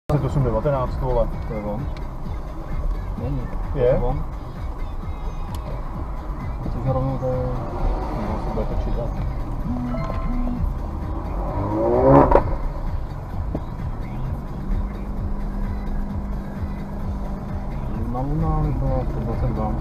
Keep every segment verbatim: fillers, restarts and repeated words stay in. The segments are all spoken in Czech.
dvacet osm devatenáct, vole. To je on. Není. Je? To je on. Což rovnou to je... Nebo se bude točit dál. Na Luna vypadá sto dvacet dva.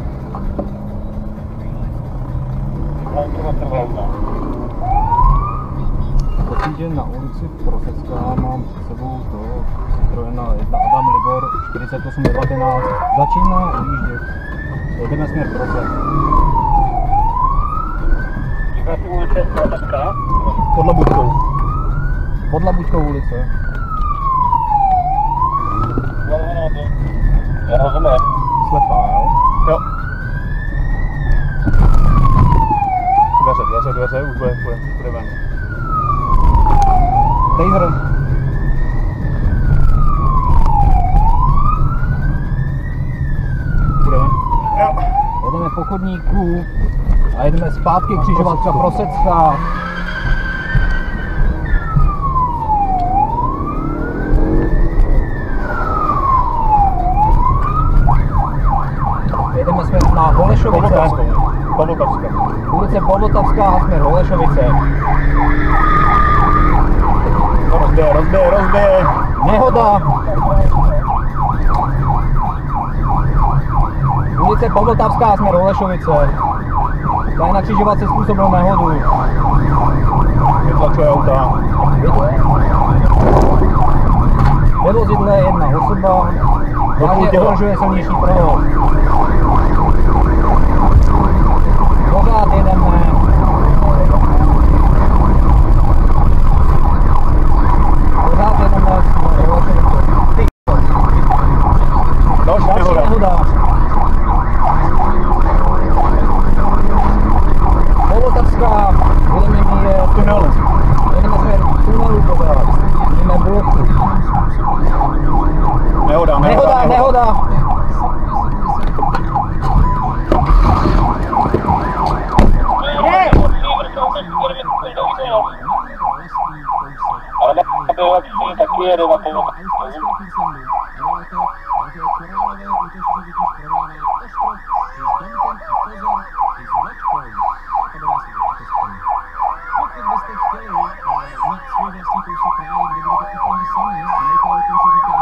Protože na ulici Prosecká mám před sebou to Citroena jedna Adam Libor čtyřicet osm devatenáct. Začíná ujíždět. Jedeme směr Prosek. Říkáš ulice Prosecká? Pod Labuťkou. Pod Labuťkou ulice. Já rozumím. Slepá, jo? Jo. Dveře, dveře, dveře, už bude, bude, bude ven. Taser. Budeme? Jo. Jedeme po chodníku a jedeme zpátky křižovatka Prosecká. Jedeme směr na Holešovice. Povltavská. Ulice Povltavská a směr Holešovice. Rozbije, rozbije, rozbije. Nehoda. Ulice Povltavská a směr Holešovice. Tady na křižovatce způsobil nehodu. Vytlačuje auta. Ve vozidle je jedna osoba. Vážně ohrožuje silnější provoz. Pořád jedeme. Pořád jedeme směr Holešovice. Další Další nehoda. nehoda. Povltavská, budeme je Tunelu. jedeme směr tunelu pořád. Jdeme bloku. Nehoda, nehoda, Nehoda, nehoda. Ale nebyl lepší, taky jede na pomoc. Korálové útočiště provádějí ostrov z Domka